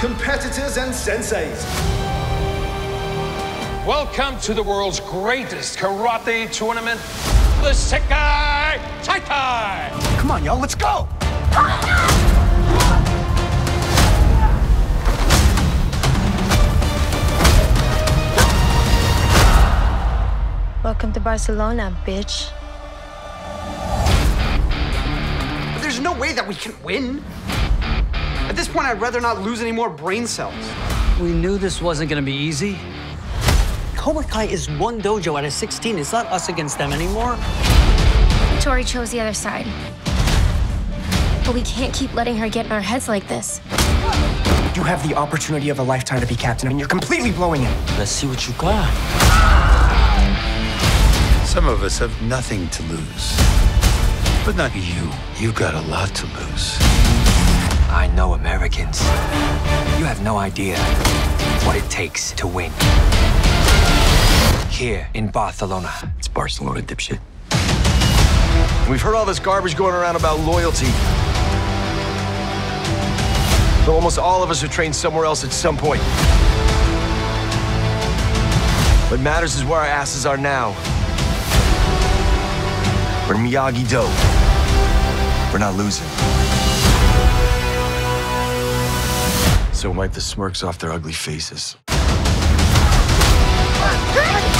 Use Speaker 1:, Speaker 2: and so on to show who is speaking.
Speaker 1: competitors and senseis.
Speaker 2: Welcome to the world's greatest karate tournament, the Sekai Taikai!
Speaker 3: Come on, y'all, let's go!
Speaker 4: Welcome to Barcelona, bitch.
Speaker 3: But there's no way that we can win. At this point, I'd rather not lose any more brain cells.
Speaker 5: We knew this wasn't gonna be easy. Cobra Kai is one dojo out of 16. It's not us against them anymore.
Speaker 4: Tori chose the other side. But we can't keep letting her get in our heads like this.
Speaker 6: You have the opportunity of a lifetime to be captain, and you're completely blowing it.
Speaker 5: Let's see what you got.
Speaker 7: Some of us have nothing to lose. But not you. You got a lot to lose.
Speaker 6: I know Americans. You have no idea what it takes to win. Here in Barcelona.
Speaker 8: It's Barcelona, dipshit. We've heard all this garbage going around about loyalty. But almost all of us have trained somewhere else at some point. What matters is where our asses are now. We're Miyagi-Do. We're not losing. So wipe the smirks off their ugly faces.